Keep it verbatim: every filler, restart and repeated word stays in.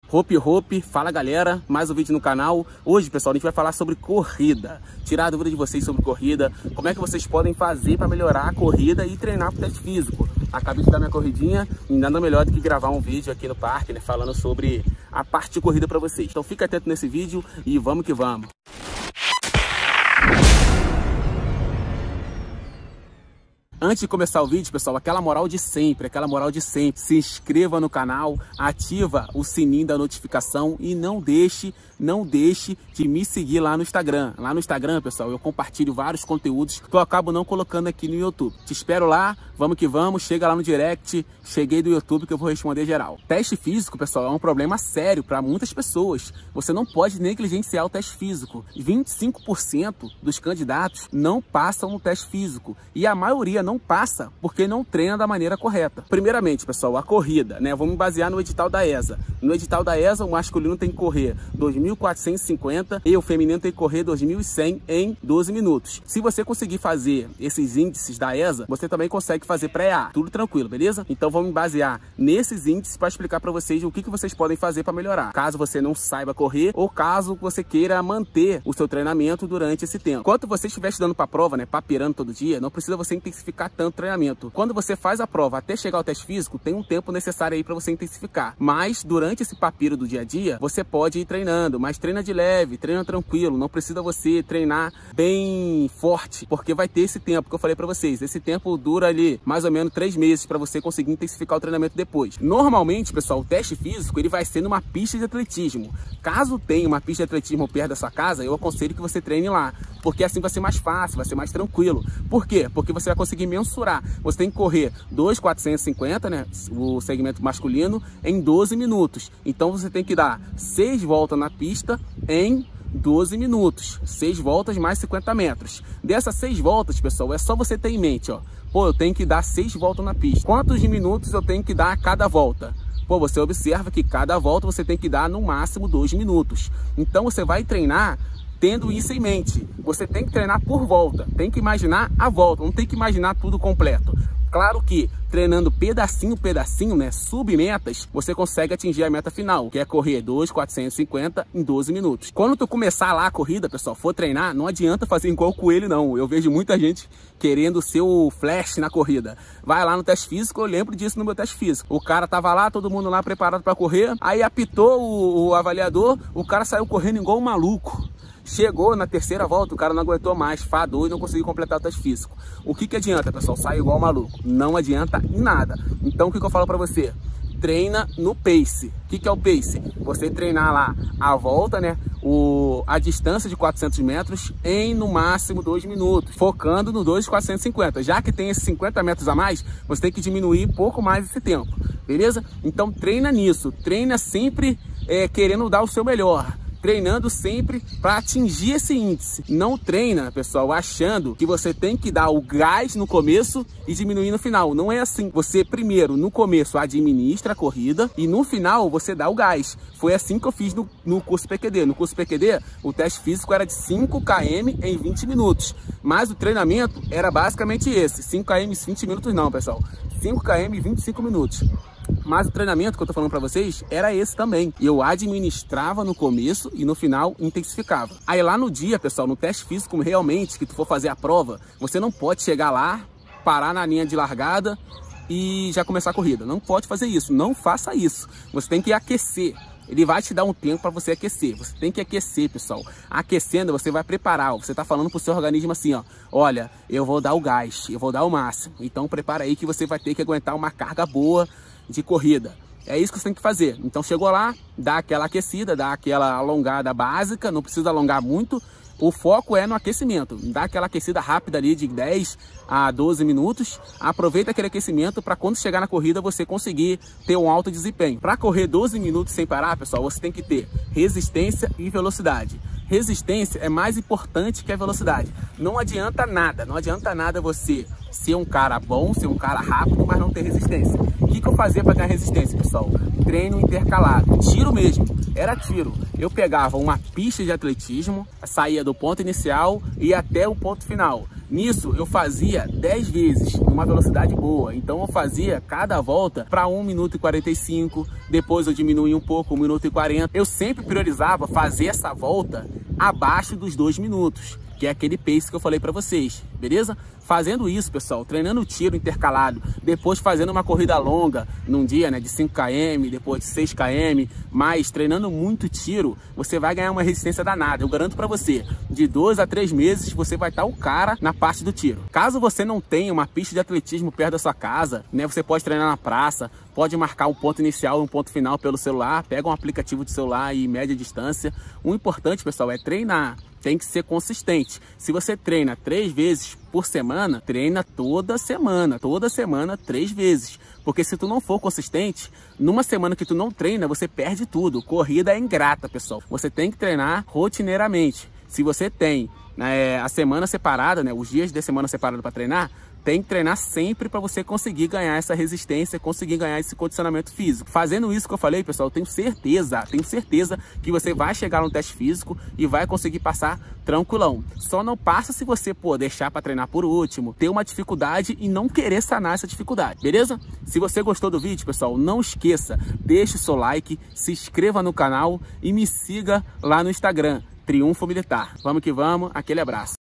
Hope Hope, fala galera, mais um vídeo no canal. Hoje, pessoal, a gente vai falar sobre corrida. Tirar a dúvida de vocês sobre corrida, como é que vocês podem fazer para melhorar a corrida e treinar para o teste físico. Acabei de dar minha corridinha e nada melhor do que gravar um vídeo aqui no parque, né, falando sobre a parte de corrida para vocês. Então fica atento nesse vídeo e vamos que vamos. Antes de começar o vídeo, pessoal, aquela moral de sempre, aquela moral de sempre. Se inscreva no canal, ativa o sininho da notificação e não deixe, não deixe de me seguir lá no Instagram. Lá no Instagram, pessoal, eu compartilho vários conteúdos que eu acabo não colocando aqui no YouTube. Te espero lá, vamos que vamos, chega lá no direct, cheguei do YouTube que eu vou responder geral. Teste físico, pessoal, é um problema sério para muitas pessoas. Você não pode negligenciar o teste físico. vinte e cinco por cento dos candidatos não passam no teste físico e a maioria não não passa porque não treina da maneira correta. Primeiramente, pessoal, a corrida, né? Vamos basear no edital da E S A. No edital da E S A, o masculino tem que correr dois mil quatrocentos e cinquenta e o feminino tem que correr dois mil e cem em doze minutos. Se você conseguir fazer esses índices da E S A, você também consegue fazer pré-A. Tudo tranquilo, beleza? Então vamos basear nesses índices para explicar para vocês o que, que vocês podem fazer para melhorar. Caso você não saiba correr ou caso você queira manter o seu treinamento durante esse tempo. Enquanto você estiver estudando para a prova, né, papirando todo dia, não precisa você intensificar tanto treinamento. Quando você faz a prova até chegar ao teste físico, tem um tempo necessário aí para você intensificar. Mas durante esse papiro do dia a dia, você pode ir treinando, mas treina de leve, treina tranquilo, não precisa você treinar bem forte, porque vai ter esse tempo que eu falei para vocês. Esse tempo dura ali mais ou menos três meses para você conseguir intensificar o treinamento depois. Normalmente, pessoal, o teste físico ele vai ser numa pista de atletismo. Caso tenha uma pista de atletismo perto da sua casa, eu aconselho que você treine lá, porque assim vai ser mais fácil, vai ser mais tranquilo. Por quê? Porque você vai conseguir mensurar. Você tem que correr dois mil quatrocentos e cinquenta, né, o segmento masculino, em doze minutos. Então você tem que dar seis voltas na pista em doze minutos. seis voltas mais cinquenta metros. Dessas seis voltas, pessoal, é só você ter em mente, ó. Pô, eu tenho que dar seis voltas na pista. Quantos minutos eu tenho que dar a cada volta? Pô, você observa que cada volta você tem que dar no máximo dois minutos. Então você vai treinar tendo isso em mente. Você tem que treinar por volta, tem que imaginar a volta, não tem que imaginar tudo completo. Claro que treinando pedacinho, pedacinho, né, submetas, você consegue atingir a meta final, que é correr dois mil quatrocentos e cinquenta em doze minutos. Quando tu começar lá a corrida, pessoal, for treinar, não adianta fazer igual o coelho, não. Eu vejo muita gente querendo ser o flash na corrida. Vai lá no teste físico, eu lembro disso no meu teste físico. O cara tava lá, todo mundo lá preparado para correr, aí apitou o, o avaliador, o cara saiu correndo igual um maluco. Chegou na terceira volta, o cara não aguentou mais, fadou e não conseguiu completar o teste físico. O que que adianta, pessoal? Sai igual um maluco. Não adianta em nada. Então, o que que eu falo pra você? Treina no pace. O que que é o pace? Você treinar lá a volta, né? O, a distância de quatrocentos metros em, no máximo, dois minutos. Focando no dois mil quatrocentos e cinquenta. Já que tem esses cinquenta metros a mais, você tem que diminuir um pouco mais esse tempo. Beleza? Então, treina nisso. Treina sempre é, querendo dar o seu melhor. Treinando sempre para atingir esse índice. Não treina, pessoal, achando que você tem que dar o gás no começo e diminuir no final. Não é assim. Você primeiro, no começo, administra a corrida e no final você dá o gás. Foi assim que eu fiz no, no curso P Q D. No curso P Q D, o teste físico era de cinco quilômetros em vinte minutos. Mas o treinamento era basicamente esse. cinco quilômetros em vinte minutos não, pessoal. cinco quilômetros em vinte e cinco minutos. Mas o treinamento que eu tô falando para vocês era esse também. Eu administrava no começo e no final intensificava. Aí lá no dia, pessoal, no teste físico realmente, que tu for fazer a prova, você não pode chegar lá, parar na linha de largada e já começar a corrida. Não pode fazer isso, não faça isso. Você tem que aquecer. Ele vai te dar um tempo para você aquecer. Você tem que aquecer, pessoal. Aquecendo, você vai preparar. Você tá falando pro seu organismo assim, ó. Olha, eu vou dar o gás, eu vou dar o máximo. Então prepara aí que você vai ter que aguentar uma carga boa de corrida. É isso que você tem que fazer. Então chegou lá, dá aquela aquecida, dá aquela alongada básica, não precisa alongar muito. O foco é no aquecimento. Dá aquela aquecida rápida ali de dez a doze minutos. Aproveita aquele aquecimento para quando chegar na corrida você conseguir ter um alto desempenho. Para correr doze minutos sem parar, pessoal, você tem que ter resistência e velocidade. Resistência é mais importante que a velocidade. Não adianta nada, não adianta nada você ser um cara bom, ser um cara rápido, mas não ter resistência. O que, que eu fazia para ganhar resistência, pessoal? Treino intercalado, tiro mesmo, era tiro. Eu pegava uma pista de atletismo, saía do ponto inicial e ia até o ponto final. Nisso eu fazia dez vezes, numa velocidade boa. Então eu fazia cada volta para um minuto e quarenta e cinco, depois eu diminuía um pouco, um minuto e quarenta. Eu sempre priorizava fazer essa volta abaixo dos dois minutos, que é aquele pace que eu falei para vocês, beleza? Fazendo isso, pessoal, treinando o tiro intercalado, depois fazendo uma corrida longa num dia, né, de cinco quilômetros, depois de seis quilômetros, mas treinando muito tiro, você vai ganhar uma resistência danada. Eu garanto para você, de dois a três meses você vai estar o cara na parte do tiro. Caso você não tenha uma pista de atletismo perto da sua casa, né, você pode treinar na praça, pode marcar um ponto inicial e um ponto final pelo celular, pega um aplicativo de celular e média distância. O importante, pessoal, é treinar. Tem que ser consistente. Se você treina três vezes por semana, treina toda semana, toda semana três vezes. Porque se tu não for consistente, numa semana que tu não treina, você perde tudo. Corrida é ingrata, pessoal. Você tem que treinar rotineiramente. Se você tem é, a semana separada, né, os dias de semana separada para treinar, tem que treinar sempre para você conseguir ganhar essa resistência, conseguir ganhar esse condicionamento físico. Fazendo isso que eu falei, pessoal, eu tenho certeza, tenho certeza que você vai chegar no teste físico e vai conseguir passar tranquilão. Só não passa se você, pô, deixar para treinar por último, ter uma dificuldade e não querer sanar essa dificuldade, beleza? Se você gostou do vídeo, pessoal, não esqueça, deixe o seu like, se inscreva no canal e me siga lá no Instagram, Triunfo Militar. Vamos que vamos, aquele abraço.